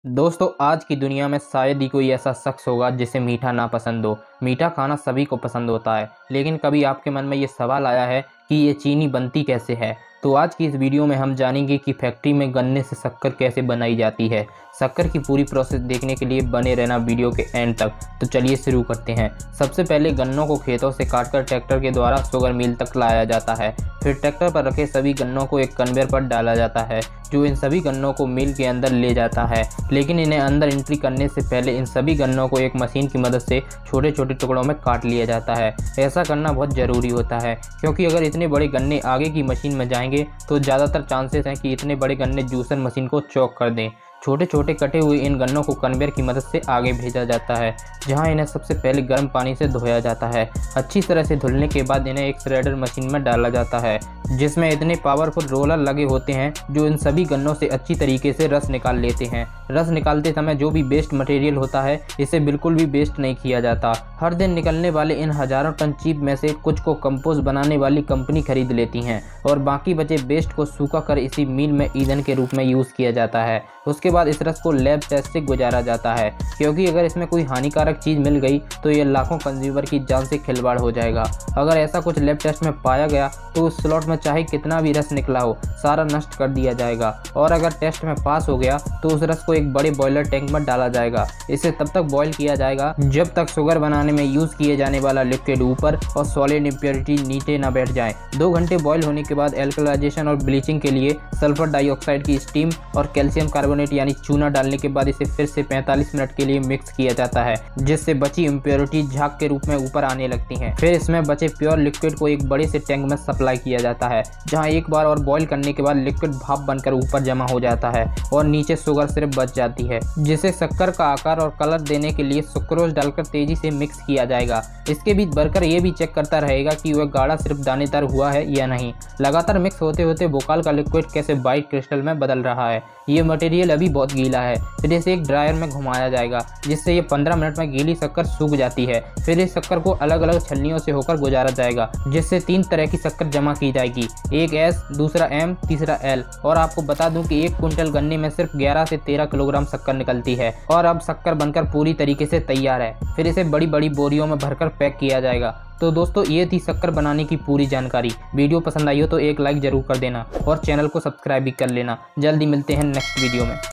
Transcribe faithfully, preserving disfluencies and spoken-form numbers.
दोस्तों, आज की दुनिया में शायद ही कोई ऐसा शख्स होगा जिसे मीठा ना पसंद हो। मीठा खाना सभी को पसंद होता है, लेकिन कभी आपके मन में ये सवाल आया है कि ये चीनी बनती कैसे है? तो आज की इस वीडियो में हम जानेंगे कि फैक्ट्री में गन्ने से शक्कर कैसे बनाई जाती है। शक्कर की पूरी प्रोसेस देखने के लिए बने रहना वीडियो के एंड तक। तो चलिए शुरू करते हैं। सबसे पहले गन्नों को खेतों से काटकर ट्रैक्टर के द्वारा शुगर मिल तक लाया जाता है। फिर ट्रैक्टर पर रखे सभी गन्नों को एक कन्वेयर पर डाला जाता है, जो इन सभी गन्नों को मिल के अंदर ले जाता है। लेकिन इन्हें अंदर एंट्री करने से पहले इन सभी गन्नों को एक मशीन की मदद से छोटे छोटे टुकड़ों में काट लिया जाता है। ऐसा करना बहुत ज़रूरी होता है, क्योंकि अगर इतने बड़े गन्ने आगे की मशीन में जाएंगे तो ज़्यादातर चांसेस हैं कि इतने बड़े गन्ने जूसर मशीन को चौक कर दें। छोटे छोटे कटे हुए इन गन्नों को कन्वेयर की मदद से आगे भेजा जाता है, जहां इन्हें सबसे पहले गर्म पानी से धोया जाता है। अच्छी तरह से धुलने के बाद इन्हें एक श्रेडर मशीन में डाला जाता है, जिसमें इतने पावरफुल रोलर लगे होते हैं जो इन सभी गन्नों से अच्छी तरीके से रस निकाल लेते हैं। रस निकालते समय जो भी वेस्ट मटेरियल होता है, इसे बिल्कुल भी वेस्ट नहीं किया जाता। हर दिन निकलने वाले इन हजारों टन चीप में से कुछ को कंपोस्ट बनाने वाली कंपनी खरीद लेती हैं, और बाकी बचे वेस्ट को सूखा कर इसी मिल में ईंधन के रूप में यूज़ किया जाता है। उसके बाद इस रस को लैब टेस्ट से गुजारा जाता है, क्योंकि अगर इसमें कोई हानिकारक चीज़ मिल गई तो ये लाखों कंज्यूमर की जान से खिलवाड़ हो जाएगा। अगर ऐसा कुछ लैब टेस्ट में पाया गया तो उस स्लॉट में चाहे कितना भी रस निकला हो, सारा नष्ट कर दिया जाएगा। और अगर टेस्ट में पास हो गया तो उस रस को एक बड़े बॉयलर टैंक में डाला जाएगा। इसे तब तक बॉयल किया जाएगा जब तक शुगर बनाने में यूज़ किए जाने वाला लिक्विड ऊपर और सॉलिड इम्प्योरिटी नीचे न बैठ जाए। दो घंटे बॉयल होने के बाद एल्कलाइजेशन और ब्लीचिंग के लिए सल्फर डाइऑक्साइड की स्टीम और कैल्शियम कार्बोनेट यानी चूना डालने के बाद इसे फिर से पैंतालीस मिनट के लिए मिक्स किया जाता है, जिससे बची इम्प्योरिटी झाग के रूप में ऊपर आने लगती हैं। फिर इसमें बचे प्योर लिक्विड को एक बड़े से टैंक में सप्लाई किया जाता है, जहां एक बार और बॉईल करने के बाद लिक्विड भाप बनकर ऊपर जमा हो जाता है और नीचे शुगर सिर्फ बच जाती है, जिसे शक्कर का आकार और कलर देने के लिए सुक्रोज डालकर तेजी से मिक्स किया जाएगा। इसके बीच वर्कर ये भी चेक करता रहेगा कि वह गाढ़ा सिर्फ दानेदार हुआ है या नहीं। लगातार मिक्स होते होते बोकाल का लिक्विड कैसे वाइट क्रिस्टल में बदल रहा है। ये मटेरियल अभी बहुत गीला है। फिर इसे एक ड्रायर में घुमाया जाएगा, जिससे ये पंद्रह मिनट में गीली शक्कर सूख जाती है। फिर इस शक्कर को अलग अलग छलनियों से होकर गुजारा जाएगा, जिससे तीन तरह की शक्कर जमा की जाएगी, एक एस, दूसरा एम, तीसरा एल। और आपको बता दूं कि एक कुंटल गन्ने में सिर्फ ग्यारह से तेरह किलोग्राम शक्कर निकलती है। और अब शक्कर बनकर पूरी तरीके से तैयार है। फिर इसे बड़ी बड़ी बोरियों में भरकर पैक किया जाएगा। तो दोस्तों, ये थी शक्कर बनाने की पूरी जानकारी। वीडियो पसंद आई हो तो एक लाइक जरूर कर देना और चैनल को सब्सक्राइब भी कर लेना। जल्दी मिलते हैं नेक्स्ट वीडियो में।